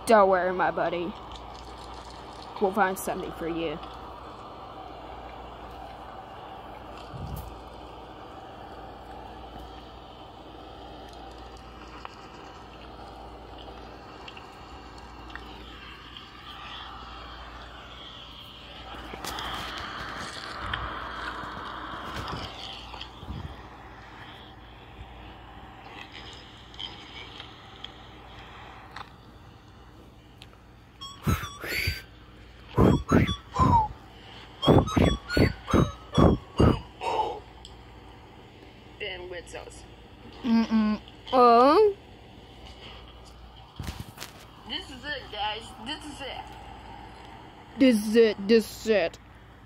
Don't worry, my buddy. We'll find something for you. Ben with us. This is it, guys. This is it. This is it. This is it.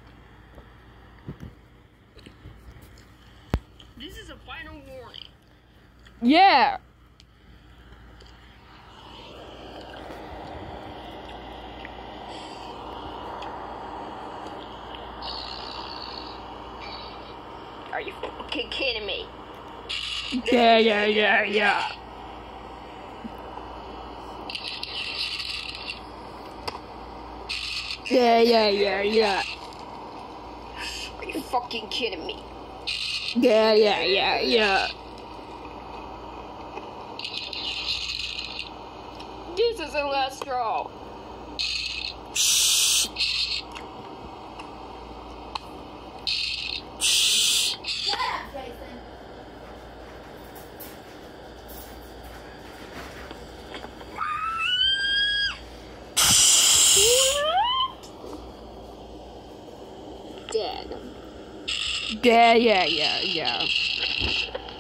This is a final warning. Yeah. Are you fucking kidding me? Yeah. Yeah. Are you fucking kidding me? Yeah. This is the last straw. Shut up, Jason. Dead. Yeah.